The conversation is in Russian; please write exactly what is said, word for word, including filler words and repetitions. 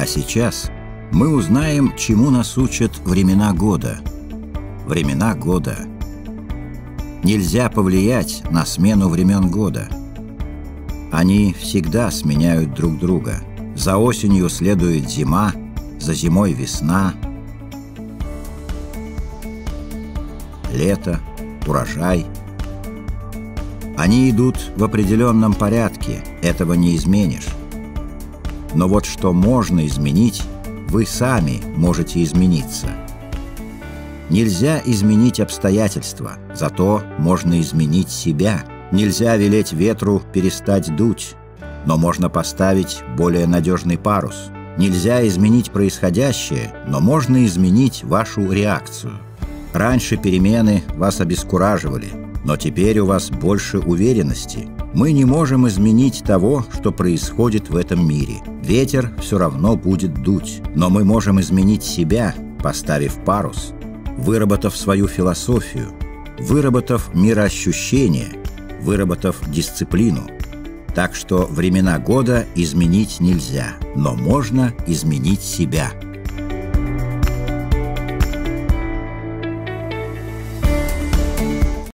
А сейчас мы узнаем, чему нас учат времена года. Времена года. Нельзя повлиять на смену времен года. Они всегда сменяют друг друга. За осенью следует зима, за зимой весна, лето, урожай. Они идут в определенном порядке, этого не изменишь. Но вот что можно изменить, вы сами можете измениться. Нельзя изменить обстоятельства, зато можно изменить себя. Нельзя велеть ветру перестать дуть, но можно поставить более надежный парус. Нельзя изменить происходящее, но можно изменить вашу реакцию. Раньше перемены вас обескураживали, но теперь у вас больше уверенности. Мы не можем изменить того, что происходит в этом мире. Ветер все равно будет дуть, но мы можем изменить себя, поставив парус, выработав свою философию, выработав мироощущение, выработав дисциплину. Так что времена года изменить нельзя, но можно изменить себя.